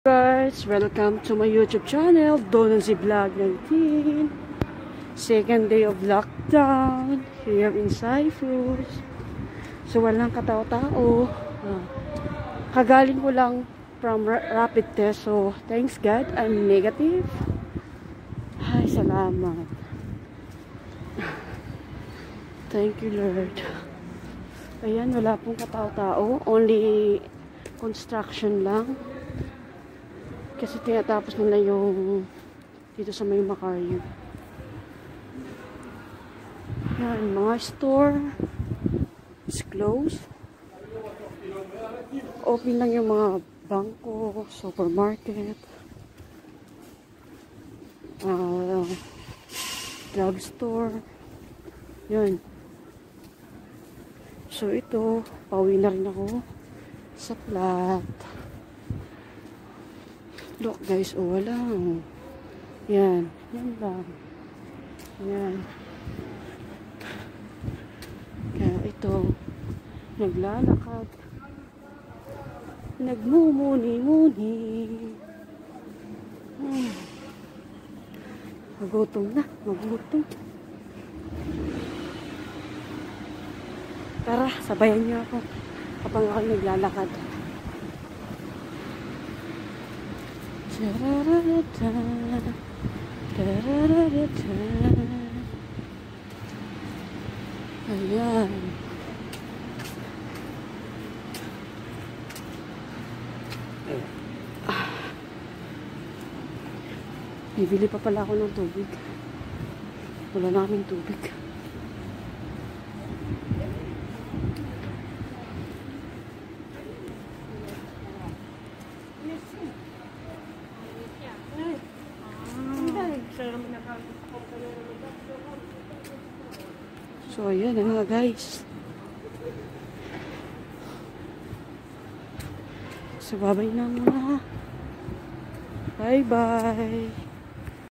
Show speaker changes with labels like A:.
A: Guys, welcome to my YouTube channel, Donancy Vlog 19. Second day of lockdown here in Cyprus. So walang katao-tao. Kagaling ko lang from rapid test. So thanks God, I'm negative. Ay, salamat. Thank you Lord. Ayan, wala pong katao-tao. Only construction lang. Kasi tinatapos nila yung dito sa may Macarios. Yan, mga store is closed. Open lang yung mga bangko, supermarket, drugstore. Yan. So ito, pauwi na rin ako sa flat. Look guys, wala. Yan. Yan lang. Yan. Kaya ito, naglalakad. Nagmumuni-muni. Magutom na. Magutom. Tara, sabayan niyo ako kapag ako naglalakad. Ayan. Bibili pa pala ako ng tubig. Wala na kaming tubig. So, ayan na nga guys. So, babay na muna. Bye-bye.